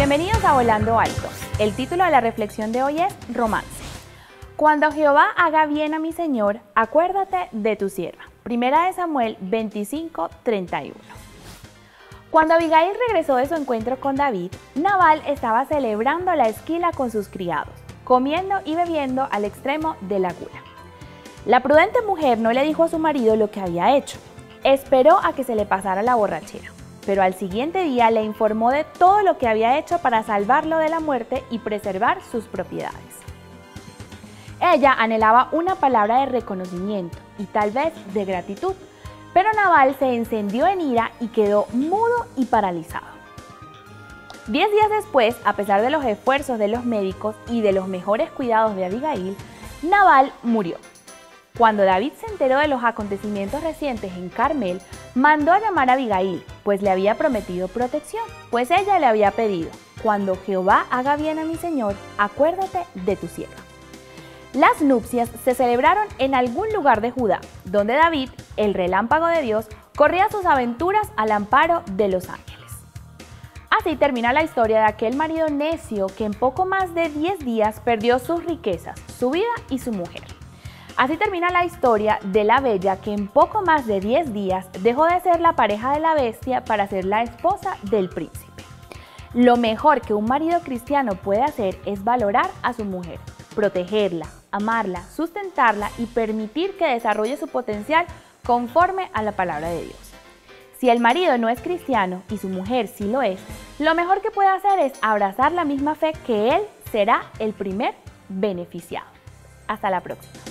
Bienvenidos a Volando Alto. El título de la reflexión de hoy es Romance. Cuando Jehová haga bien a mi Señor, acuérdate de tu sierva. Primera de Samuel 25:31. Cuando Abigail regresó de su encuentro con David, Nabal estaba celebrando la esquila con sus criados, comiendo y bebiendo al extremo de la gula. La prudente mujer no le dijo a su marido lo que había hecho. Esperó a que se le pasara la borrachera, pero al siguiente día le informó de todo lo que había hecho para salvarlo de la muerte y preservar sus propiedades. Ella anhelaba una palabra de reconocimiento y tal vez de gratitud, pero Nabal se encendió en ira y quedó mudo y paralizado. 10 días después, a pesar de los esfuerzos de los médicos y de los mejores cuidados de Abigail, Nabal murió. Cuando David se enteró de los acontecimientos recientes en Carmel, mandó a llamar a Abigail, pues le había prometido protección, pues ella le había pedido: cuando Jehová haga bien a mi Señor, acuérdate de tu sierva. Las nupcias se celebraron en algún lugar de Judá, donde David, el relámpago de Dios, corría sus aventuras al amparo de los ángeles. Así termina la historia de aquel marido necio que en poco más de 10 días perdió sus riquezas, su vida y su mujer. Así termina la historia de la bella que en poco más de 10 días dejó de ser la pareja de la bestia para ser la esposa del príncipe. Lo mejor que un marido cristiano puede hacer es valorar a su mujer, protegerla, amarla, sustentarla y permitir que desarrolle su potencial conforme a la palabra de Dios. Si el marido no es cristiano y su mujer sí lo es, lo mejor que puede hacer es abrazar la misma fe que él será el primer beneficiado. Hasta la próxima.